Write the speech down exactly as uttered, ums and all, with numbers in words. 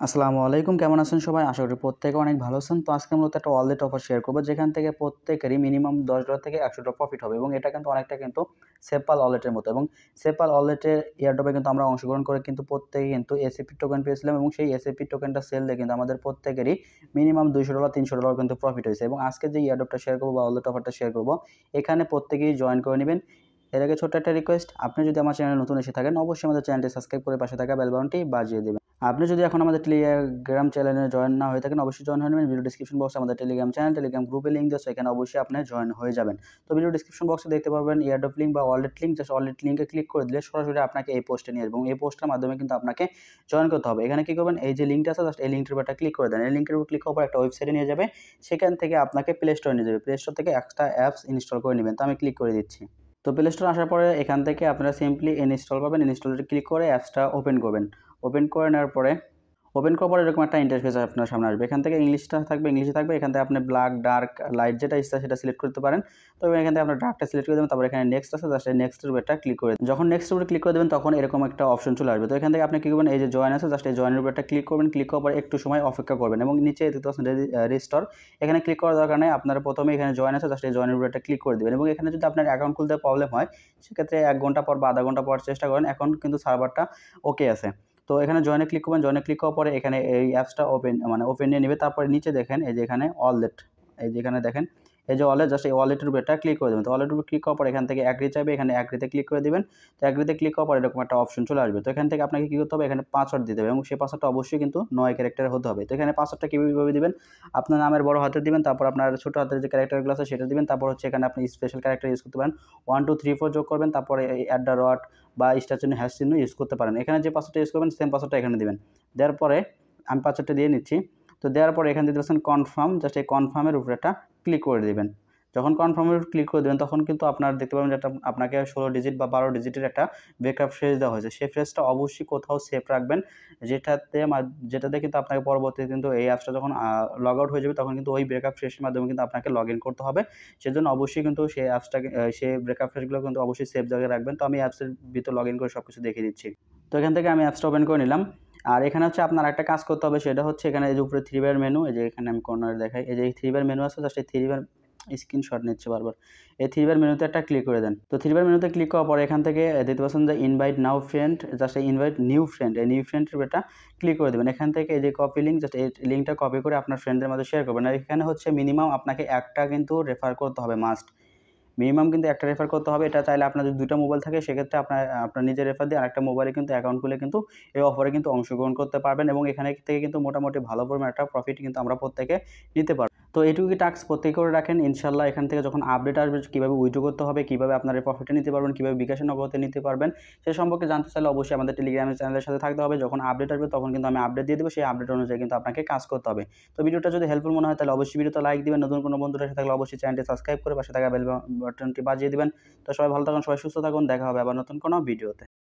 আসসালামু আলাইকুম, কেমন আছেন সবাই? আশা করি প্রত্যেকে অনেক ভালো আছেন। তো আজকে মূলত একটা ওয়ালেট অফার শেয়ার করব, যেখান থেকে প্রত্যেকেরই মিনিমাম দশ ডলার থেকে একশো ডলার প্রফিট হবে এবং এটা কিন্তু অনেকটা কিন্তু সেপাল ওয়ালেটের মতো। এবং সেপাল ওয়ালেটের এয়ারড্রপে কিন্তু আমরা অংশগ্রহণ করে কিন্তু প্রত্যেকে কিন্তু এসএপি টোকেন পেয়েছিলাম এবং সেই এসএপি টোকেনটা সেল দিয়ে কিন্তু আমাদের প্রত্যেকেরই মিনিমাম দুইশো ডলার তিনশো ডলার কিন্তু প্রফিট হয়েছে। এবং আজকে যে এয়ারড্রপটা শেয়ার করবো বা ওয়ালেট অফারটা শেয়ার করবো, এখানে প্রত্যেকেই জয়েন করে নেবেন। এর আগে ছোট্ট একটা রিকোয়েস্ট, আপনি যদি আমার চ্যানেলে নতুন এসে থাকেন অবশ্যই আমাদের চ্যানেলটি সাবস্ক্রাইব করে পাশে থাকা বেল বাটনটি বাজিয়ে দেবেন। আপনি যদি এখন আমাদের টেলিগ্রাম চ্যানেলে জয়েন না হয়ে থাকেন অবশ্যই জয়েন হয়ে নেবেন। ভিডিও ডিসক্রিপশন বক্সে আমাদের টেলিগ্রাম চ্যানেল, টেলিগ্রাম গ্রুপে লিঙ্ক দিয়েছে, এখানে অবশ্যই আপনি জয়েন হয়ে যাবেন। তো ভিডিও ডিসক্রিপশন বক্সে দেখতে পাবেন এয়ারড্রপ লিঙ্ক বা ওয়ালেট লিঙ্ক। জাস্ট ওয়ালেট লিঙ্কে ক্লিক করে দিলে সরাসরি আপনাকে এই পোস্টে নিয়ে আসবে এবং এই পোস্টের মাধ্যমে কিন্তু আপনাকে জয়েন করতে হবে। এখানে কী করবেন, এই যে লিঙ্কটা আছে জাস্ট এই লিঙ্কটির উপর একটা ক্লিক করে দেন। এই লিঙ্কের উপর ক্লিক করার পর একটা ওয়েবসাইটে নিয়ে যাবে, সেখান থেকে আপনাকে প্লে স্টোরে নিয়ে যাবে। প্লে স্টোর থেকে একটা অ্যাপস ইনস্টল করে নেবেন। তো আমি ক্লিক করে দিচ্ছি। তো প্লে স্টোর আসার পরে এখান থেকে আপনারা সিম্পলি ইনস্টল পাবেন। ইনস্টলে ক্লিক করে অ্যাপসটা ওপেন করবেন। ওপেন করে নেওয়ার পরে ওপেন করার পর এরকম একটা ইন্টারফেস আপনার সামনে আসবে। এখান থেকে ইংলিশটা থাকবে, ইংলিশে থাকবে। এখান থেকে আপনি ব্ল্যাক, ডার্ক, লাইট যেটা ইচ্ছা সেটা সিলেক্ট করতে পারেন। তো এখান থেকে আপনার ডার্কটা সিলেক্ট করে দেবেন। তারপর এখানে নেক্সট আছে, জাস্ট এই নেক্সটের উপরটা ক্লিক করে দেবেন। যখন নেক্সটের উপরে ক্লিক করে দেবেন তখন এরকম একটা অপশন চলে আসবে। তো এখান থেকে আপনি কী করবেন, এই যে জয়েন আছে জাস্ট এই জয়েনের উপরটা ক্লিক করবেন। ক্লিক করার পর একটু সময় অপেক্ষা করবেন এবং নিচে দেখতে পাচ্ছেন রেজিস্টার, এখানে ক্লিক করার দরকার নেই। আপনারা প্রথমে এখানে জয়েন আছে জাস্ট এই জয়েনের উপরটা ক্লিক করে দেবেন। এবং এখানে যদি আপনার অ্যাকাউন্ট খুলতে প্রবলেম হয় সেক্ষেত্রে এক ঘন্টা পর বা আধা ঘন্টা পর চেষ্টা করেন, এখন কিন্তু সার্ভারটা ওকে আছে। তো এখানে জয়েনে ক্লিক করবেন। জয়েনে ক্লিক করার পরে এখানে এই অ্যাপসটা ওপেন মানে ওপেন নিয়ে নেবে। তারপরে নিচে দেখেন এই যে এখানে ওয়ালেট, এই যে এখানে দেখেন এই যে ওয়ালেট, জাস্ট এই ওয়ালেটের উপর একটা ক্লিক করে দেবেন। তো ওয়ালেটের উপর ক্লিক করার পর এখান থেকে অ্যাগ্রি চাইবে, এখানে অ্যাগ্রিতে ক্লিক করে দেবেন। তো অ্যাগ্রিতে ক্লিক করার পর এরকম একটা অপশন চলে আসবে। তো এখান থেকে আপনাকে কী করতে হবে, এখানে পাসওয়ার্ড দিতে হবে এবং সেই পাসওয়ার্ডটা অবশ্যই কিন্তু নয় ক্যারেক্টারের হতে হবে। তো এখানে পাসওয়ার্ডটা কীভাবে দিবেন, আপনার নামের বড় হাতে দিবেন, তারপর আপনার ছোটো হাতের যে ক্যারেক্টারগুলো আছে সেটা দিবেন। তারপর হচ্ছে এখানে আপনি স্পেশাল ক্যারেক্টার ইউজ করতে পারেন, ওয়ান টু থ্রি ফোর যোগ করবেন। তারপরে এই অ্যাট দ্য রট বা স্টার চিহ্ন, হ্যাশ চিহ্ন ইউজ করতে পারেন। এখানে যে পাসওয়ার্ডটা ইউজ করবেন সেম পাসওয়ার্ডটা এখানে দিবেন। দেওয়ার পরে আমি পাসওয়ার্ডটা দিয়ে নিচ্ছি। তো দেওয়ার পরে এখানে দিতে পারছেন কনফার্ম, জাস্ট এই কনফার্মের উপরে একটা ক্লিক করে দেবেন। যখন কনফার্মের উপর ক্লিক করে দেবেন তখন কিন্তু আপনার দেখতে পাবেন যে একটা আপনাকে ষোলো ডিজিট বা বারো ডিজিটের একটা ব্যাকআপ ফ্রেজ দেওয়া হয়েছে। সেই ফ্রেজটা অবশ্যই কোথাও সেভ রাখবেন, যেটাতে যেটাতে কিন্তু আপনাকে পরবর্তীতে কিন্তু এই অ্যাপসটা যখন লগ আউট হয়ে যাবে তখন কিন্তু ওই ব্রেকআপ ফ্রেজের মাধ্যমে কিন্তু আপনাকে লগ ইন করতে হবে। সেজন্য অবশ্যই কিন্তু সেই অ্যাপসটাকে সেই ব্রেকআপ ফ্রেজগুলো কিন্তু অবশ্যই সেভ জায়গায় রাখবেন। তো আমি অ্যাপসের ভিতর লগ ইন করে সব কিছু দেখিয়ে দিচ্ছি। তো এখান থেকে আমি অ্যাপসটা ওপেন করে নিলাম। আর এখানে হচ্ছে আপনার একটা কাজ করতে হবে, সেটা হচ্ছে এখানে এই যে উপরে থ্রি বার মেনু, এই যে এখানে আমি কর্নারে দেখাই, এই যে থ্রি বার মেনু আছে, জাস্ট এই থ্রি বার স্ক্রিনশট নিচ্ছে বারবার। এই থ্রি বার মেনুতে একটা ক্লিক করে দেন। তো থ্রি বার মেনুতে ক্লিক করার পরে এখান থেকে দেখতে পাচ্ছেন যে ইনভাইট নাও ফ্রেন্ড, জাস্ট এই ইনভাইট নিউ ফ্রেন্ড, এই নিউ ফ্রেন্ডের একটা ক্লিক করে দেবেন। এখান থেকে এই যে কপি লিঙ্ক, জাস্ট এই লিঙ্কটা কপি করে আপনার ফ্রেন্ডের মধ্যে শেয়ার করবেন। আর এখানে হচ্ছে মিনিমাম আপনাকে একটা কিন্তু রেফার করতে হবে, মাস্ট মিনিমাম কিন্তু একটা রেফার করতে হবে। এটা চাইলে আপনার যদি দুটো মোবাইল থাকে সেক্ষেত্রে আপনার আপনার নিজের রেফার দিয়ে আরেকটা মোবাইলে কিন্তু অ্যাকাউন্ট খুলে কিন্তু এই অফারে কিন্তু অংশগ্রহণ করতে পারবেন এবং এখানে থেকে কিন্তু মোটামুটি ভালো পরিমাণ একটা প্রফিট কিন্তু আমরা প্রত্যেকে নিতে পারবো। তো এইটুকুই টাস্ক প্রত্যেকে করে রাখেন। ইনশাল্লাহ এখান থেকে যখন আপডেট আসবে কীভাবে উইথড্র করতে হবে, কীভাবে আপনার এই প্রফিটটা নিতে পারবেন, কীভাবে বিকাশে নগদে নিতে পারবেন সে সম্পর্কে জানতে চাইলে অবশ্যই আমাদের টেলিগ্রামের চ্যানেলের সাথে থাকতে হবে। যখন আপডেট আসবে তখন কিন্তু আমি আপডেট দিয়ে দেবো, সেই আপডেট অনুযায়ী কিন্তু আপনাকে কাজ করতে হবে। তো ভিডিওটা যদি হেল্পফুল মনে হয় তাহলে অবশ্যই ভিডিওটা লাইক দিবেন। নতুন কোনো বন্ধুরা সাথে থাকলে অবশ্যই চ্যানেলটি সাবস্ক্রাইব করে পাশে থাকা বেল বাটনটি বাজিয়ে দিবেন। তো সবাই ভালো থাকুন, সবাই সুস্থ থাকুন, দেখা হবে আবার নতুন কোনো ভিডিওতে।